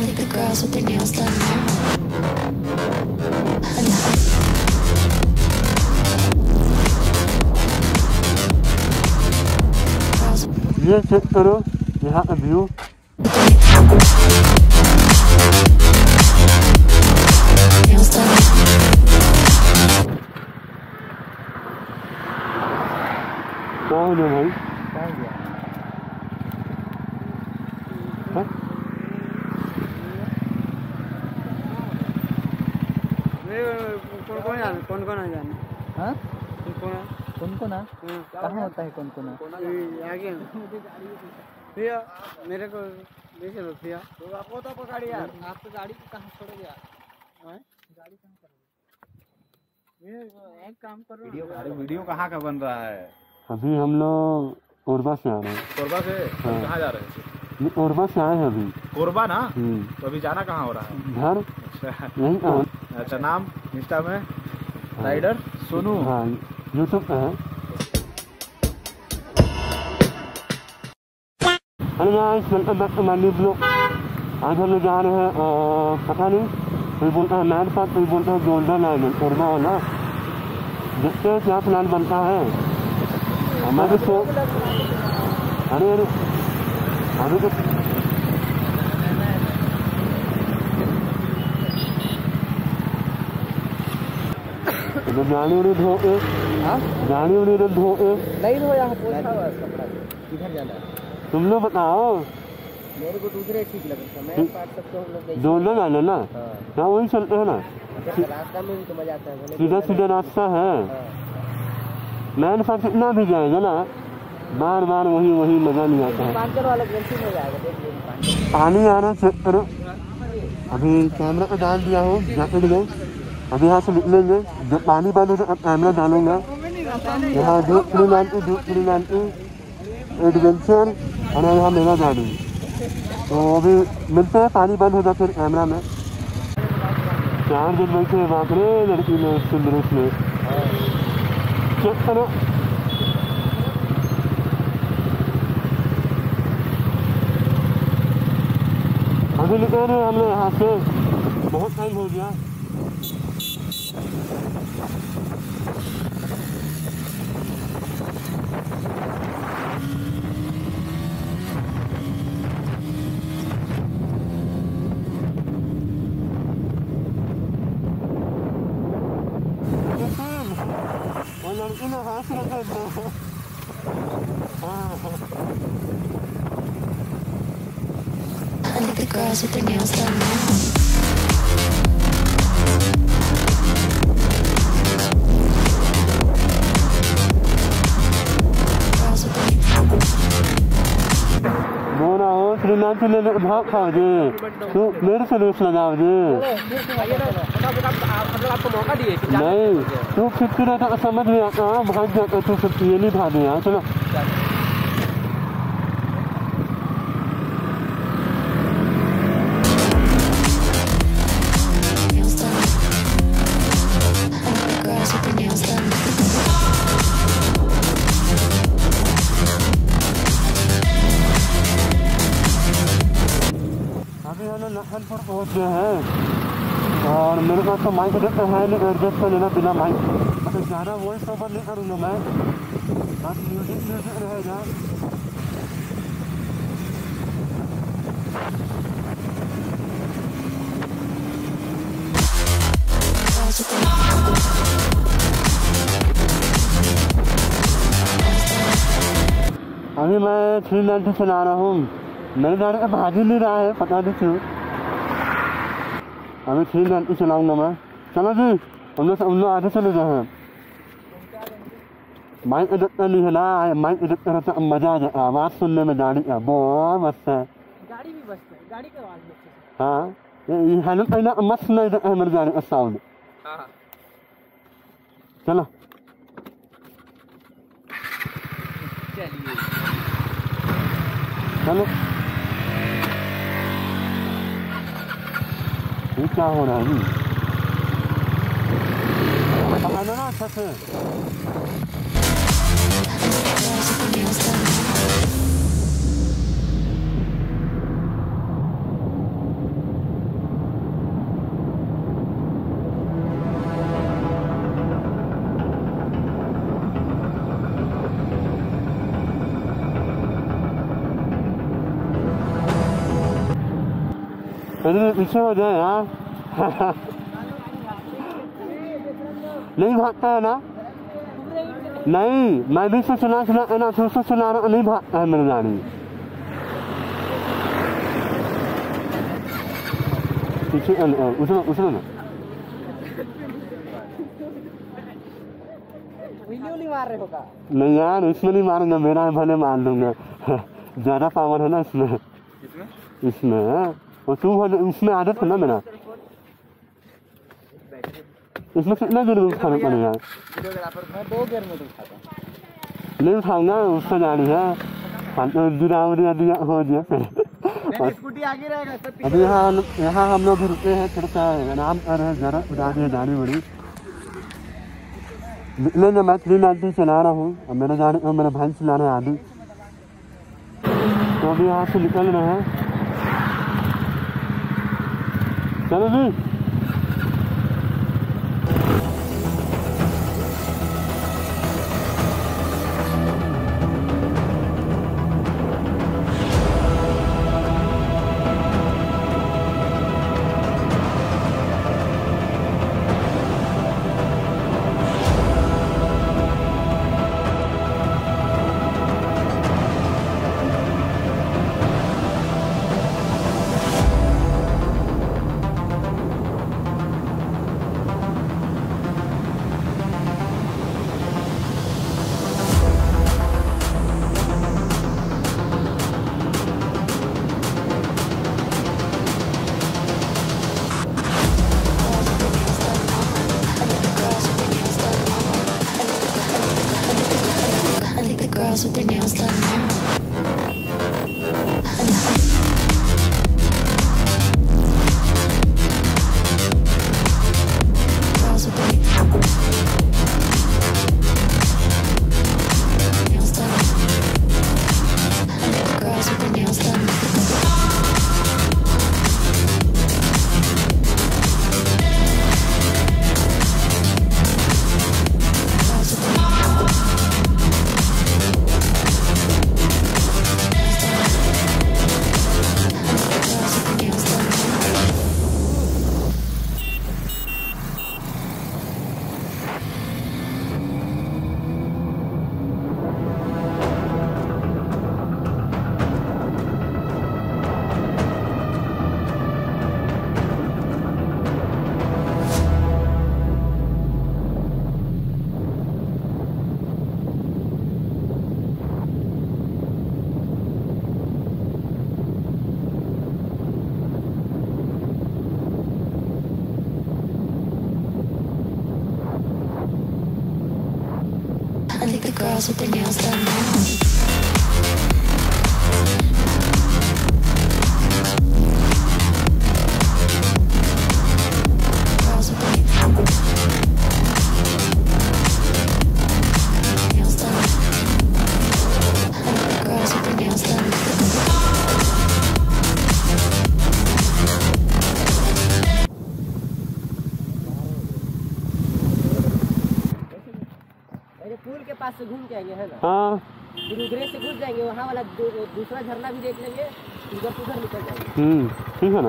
think the girls with their nails done now. ये check करो यहाँ का व्यू। कौन है भाई? कौन कौन आ जाने? हाँ कौन कौन कहाँ होता है? कौन कौन आगे भैया मेरे को देखे लो भैया। तो आपको तो पकड़ यार, आप तो गाड़ी को कहाँ छोड़ोगे यार? गाड़ी कहाँ करोगे? एक काम करो, वीडियो कहाँ का बन रहा है? अभी हम लोग कोरबा से आ रहे हैं। कोरबा से? हाँ। कहाँ जा रहे हैं? कोरबा से आए हैं अभी। कोरबा ना? तो अभी जाना कहाँ हो रहा है? घर यहीं का। अच्छा, नाम इंस्टा में राइडर सोनू? हाँ, यूट्यूब पे है। Hello guys, welcome back to my new blog. आज हम लोग जा रहे हैं पता नहीं, कोई बोलता है मैन पार्क, कोई बोलता है गोल्डन आइलैंड, कोरबा वाला। देखते हैं क्या प्लान बनता है। हमारे तो अरे अभी तो गाड़ी उड़ी धो के, गाड़ी उड़ी धो के नहीं धोया, पोछा हुआ कपड़ा। किधर जाना है तुम लोग बताओ। मेरे को दूसरे ठीक लगता है। मैं पार्ट सबको हम लोग दो लोग आना ना। हाँ वही चलते हैं ना। रास्ता में भी तो मजा आता है, सीधा सीधा रास्ता है। मैन पार्क कितना भी जाएगा ना, बार बार वही मजा नहीं आता है। पानी आ रहा चेक करो। अभी कैमरा पे डाल दिया हूँ, जैकेट में। अभी यहाँ से निकलेंगे, जब पानी बंद हो तो अब कैमरा डालूंगा। यहाँ दूसरी एडवेंचर और यहाँ मेरा गाड़ी। तो अभी मिलते हैं, पानी बंद होगा फिर कैमरा में। 4 दिन बैठे बाप रे लड़की में सुंदरेश में। चेक करो। अभी निकल रहे हम लोग यहाँ से, बहुत टाइम हो गया। और लड़की ने हाथ रखा था। I think the girls with their nails done now. बोरा हो श्रीनाथ ले भाग खाओ जी, तू मेरे से रेस लगाओ जी। आपको मौका दिए नहीं, तू फिफ्टी रहता तो समझ नहीं आता, भाग जाता तू 50 ये नहीं भागे यार। चलो अभी हम लोग लखनपुर पहुँच गए हैं और मेरे पास तो माइक है नहीं, एडजस्ट कर लेना बिना माइक। मतलब ज़्यादा वॉइस ओवर नहीं करूँगा मैं, बस म्यूजिक रहेगा। अभी मैं 390 चला रहा हूँ। मेरी गाड़ी का भाग ही नहीं रहा है, पता नहीं क्यों। अभी 390 चलाऊंगा मैं। चलो जी, उन लोग आगे चले गए हैं। माइक एडिट नहीं है ना, माइक एडिट कर तो मजा आ जाए आवाज़ सुनने में गाड़ी का, बहुत मस्त है। गाड़ी भी मस्त है, गाड़ी का आवाज़ मस्त है। हाँ ये हेलो पहले मस्त नहीं है मेरी गाड़ी का साउंड। चलो चलो, ये क्या हो रहा है जी? पकड़ना ना अच्छा से। अरे पीछे हो जाए यार। नहीं भागता है ना? नहीं, मैं भी से चला ना फिर से चला रहा, नहीं भागता है मेरी गाड़ी। पीछे उसने ना मार रहे हो का? नहीं यार, इसमें नहीं मारूंगा, मेरा भले मार दूंगा। ज्यादा पावर है ना इसमें। इसमें और तू इसमें आदत है ना मेरा। इसमें कितना गिर उठाना पड़ेगा? मैं 2 गियर में उठाता। नहीं उठाऊंगा, उससे गाड़ी है हो गया। स्कूटी आगे रहेगा। अभी यहाँ हम लोग रुके हैं, थोड़ा सा आराम कर रहे हैं, जरा उड़ा दी गाड़ी बड़ी। निकलेंगे, मैं 390 चला रहा हूँ, अब मेरे गाड़ी को मेरा भाई चला रहा है आदि। तो अभी यहाँ से निकल रहे हैं। चलो जी। With their nails done now. Girls with their nails done. Girls with their nails done. I think the girls with their nails done now. Girls with their nails done. I think the girls with their nails done. पुल के पास से घूम के आएंगे है ना? हाँ, फिर उधर से घुस जाएंगे, वहाँ वाला दूसरा झरना भी देख लेंगे, उधर निकल जाएंगे। ठीक है ना।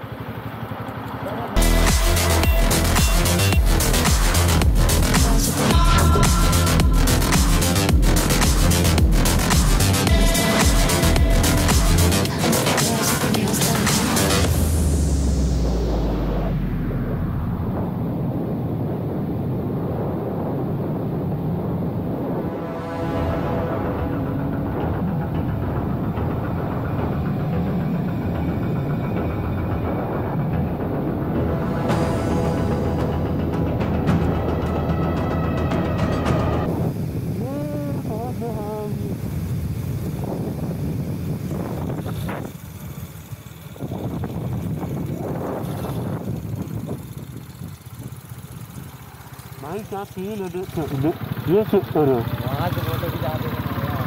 भाई क्या फील है, ये चेक करो। वहाँ से फोटो भी जा दे।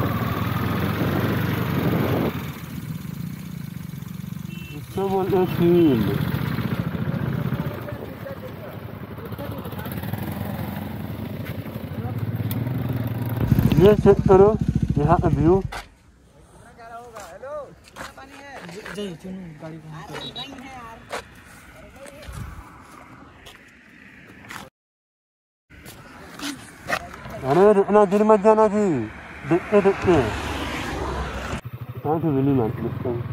इसको बोलते हैं फील। ये चेक करो यहाँ का व्यू। हेलो, पानी है? अरे रुकना, गिर मत जाना जी, देखते देखते हाँ तो मिली मार देखता हूँ।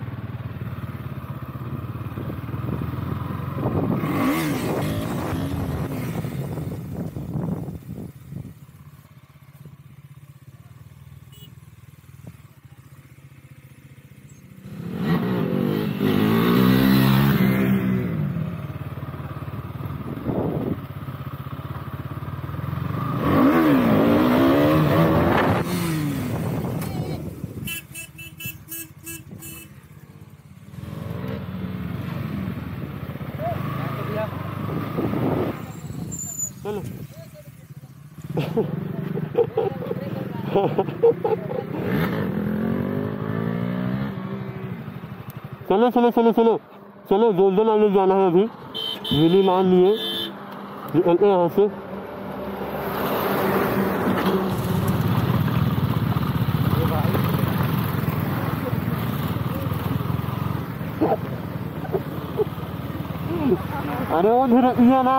चलो चलो चलो चलो चलो चलो, गोल्डन आइलैंड जाना है अभी, मिनी मान लिए निकलते हैं यहाँ से। अरे वो धीरे ना,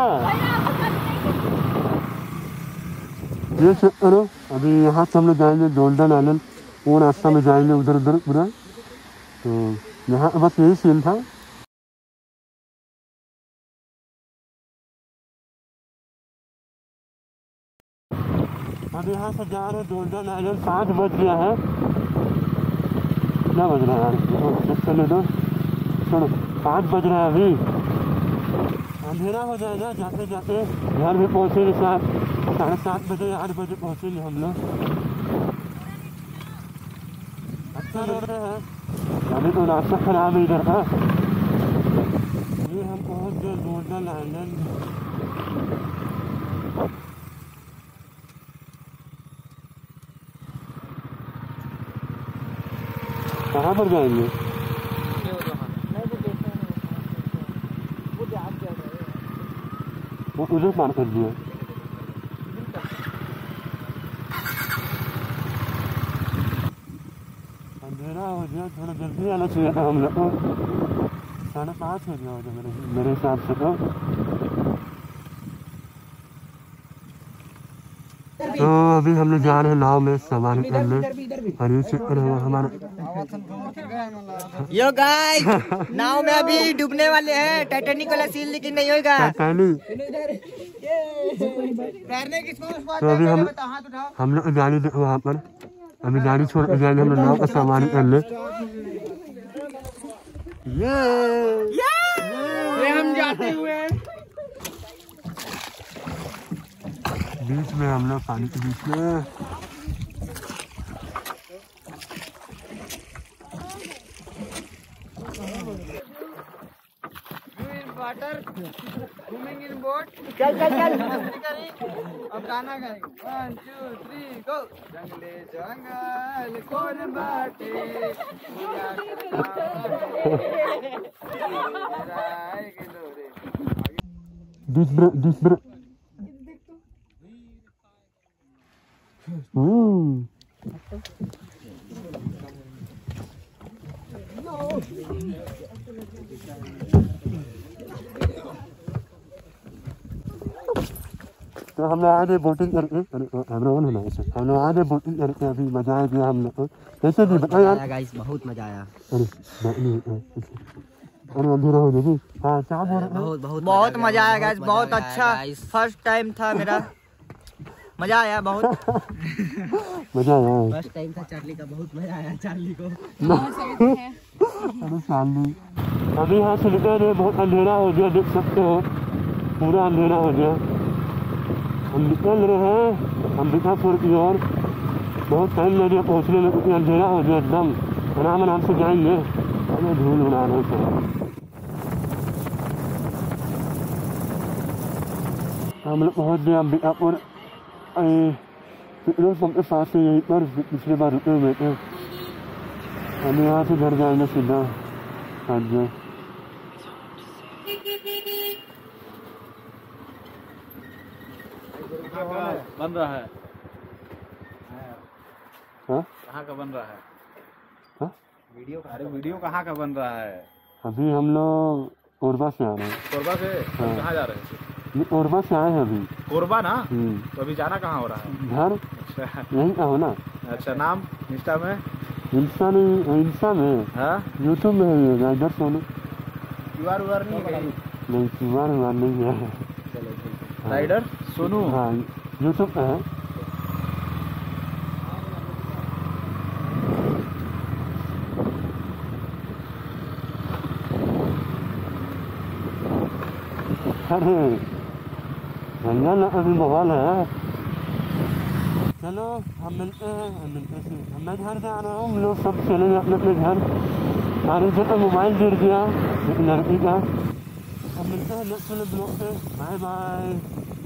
ये चेक करो। अभी यहाँ से हम लोग जाएंगे गोल्डन आइलैंड, वो रास्ता में जाएंगे उधर उधर पूरा। तो यहाँ बस यही सीन था। अब यहाँ से जा रहे गोल्डन आइलैंड, 5 बज गया है। क्या बज रहा है यार, चलो दो चलो, 5 बज रहा है अभी, अंधेरा हो जाएगा जाते जाते। घर भी पहुँचेंगे 7:30 बजे 8 बजे पहुँचेंगे हम लोग। अच्छा रोड है, अभी तो रास्ता खराब है इधर का। ये हम पहुँच गए गोल्डन आइलैंड। कहाँ पर जाएंगे? वो उधर पार कर दिया। अंधेरा हो गया, थोड़ा जल्दी आना चाहिए था हम लोग को। 5:30 हो गया होगा मेरे हिसाब से तो अभी हम लोग जा रहे हैं नाव में सामान करने। और ये चक्कर है हमारा। यो गाइस, नाव में अभी डूबने वाले हैं, टाइटैनिक वाला सीन लेकिन नहीं होगा। तो अभी हम लोग गाड़ी देखो वहाँ पर, अभी गाड़ी छोड़ के जाएंगे हम लोग नाव का सामान करने। ये हम जाते हुए बीच में, हम लोग पानी के बीच में। Water swimming in boat. चल चल चल, अब गाना गाएंगे। 1 2 3 गो। जंगले जंगल कौन बाटे, दिस ब्रेक तो हम लोग आगे बोटिंग करके, हम लोग आगे बोटिंग करके अभी मजा आ गया हम लोग को। कैसे भी बताओ यार गाइस, बहुत मजा आया। अरे अंधेरा हो गया। हाँ क्या बोल रहे बहुत बहुत बहुत मजा आया गाइस, बहुत अच्छा फर्स्ट टाइम था मेरा, मजा आया बहुत। मजा आया, फर्स्ट टाइम था चार्ली का, बहुत मजा आया चार्ली को। अरे चार्ली अभी यहाँ से निकल रहे, बहुत अंधेरा हो गया, देख सकते हो पूरा अंधेरा हो गया। हम निकल रहे हैं अंबिकापुर की ओर, बहुत टाइम लग गया पहुँचने में क्योंकि अंधेरा हो गया एकदम। आराम आराम से जाएंगे, हमें धूल बना रहे थे। हम लोग पहुँच गए अंबिकापुर पेट्रोल पंप के पास से, यहीं पर पिछले बार रुके हुए थे। हम यहाँ से घर जाएंगे सीधा। हाँ जी, बन रहा है। हाँ कहाँ का बन रहा है? हाँ अरे वीडियो कहाँ का बन रहा है? अभी हम लोग कोरबा से आ रहे हैं। कोरबा से? हाँ। कहाँ जा रहे हैं? ये कोरबा से आए हैं अभी। कोरबा ना? हम्म। तो अभी जाना कहाँ हो रहा है? घर अच्छा यहीं का हो ना। अच्छा, नाम इंस्टा में? इंस्टा में हाँ, यूट्यूब में है ये राइडर सोनू। QR नहीं है कहीं? नहीं क्यूआर नहीं है। चलो ठीक है। राइडर सोनू? हाँ यूट्यूब पे है। अरे भैया ना अभी मोबाइल है। चलो हम मिलते हैं। मैं घर जा रहा हूँ, हम लोग सब चलेंगे अपने अपने घर। सारे से तो मोबाइल गिर गया एक लड़की का। अब मिलते हैं नेक्स्ट ब्लॉग पे। Bye bye.